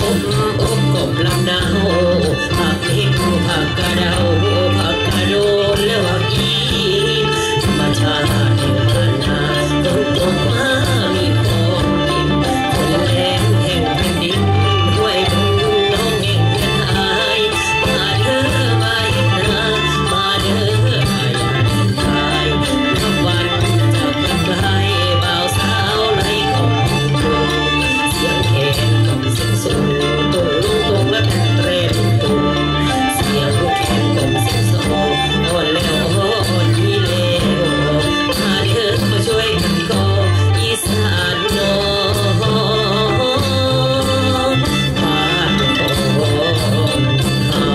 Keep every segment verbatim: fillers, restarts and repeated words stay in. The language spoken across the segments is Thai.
มอกกบลำดาวผักเห็ดผักกระเดาผักกระโดนและผักอีธรรมชาติแห่งบ้านนาฝนตกมามีของกินฝนแรงแห่งแผ่นดินห้วยบุญน้องแห่งเงินหายมาเด้อมาเห็นนามาเด้อมาอยากเห็นทายนับวันจากกันไกลบ่าวสาวไหลของกรุงเสียงแคนต้องเสียงสูงตุ้งลุงตุ้งและเป็นเตรนตุ้งเสียงลูกแคนต้องเสียงโซ่อ่อนแล้วอ่อนที่เลวมาเด้อมาช่วยกันก่ออีสานน้องบ้านของเฮา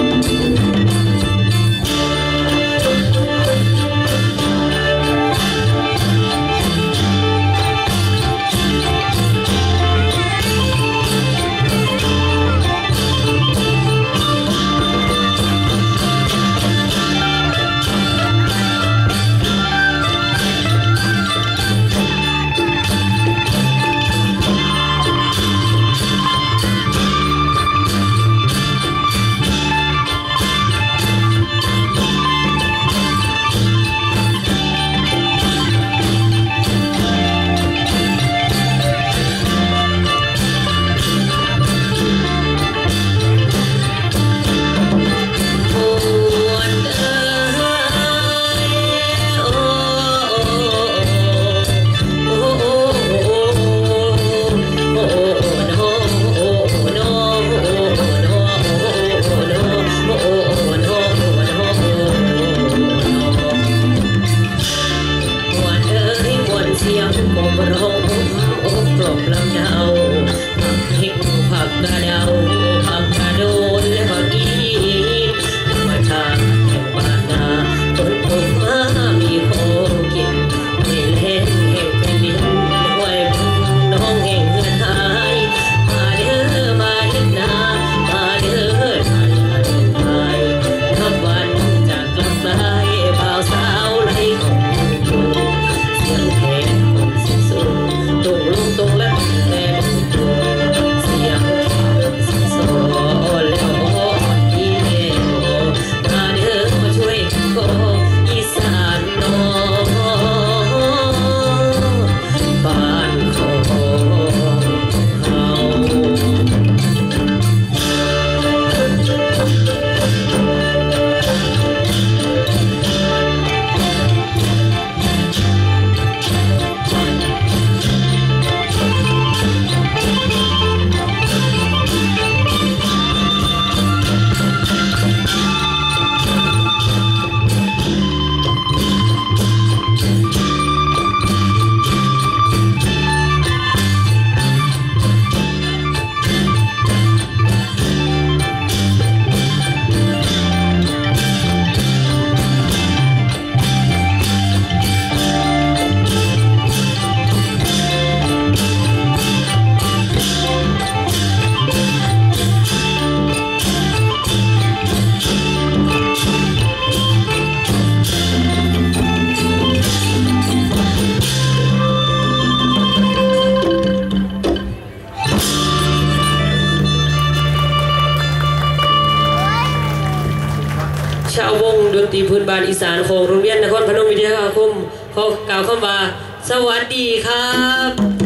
ชาววงดนตรีพื้นบ้านอีสานของโรงเรียนนครพนมวิทยาคมขอกล่าวคำว่าสวัสดีครับ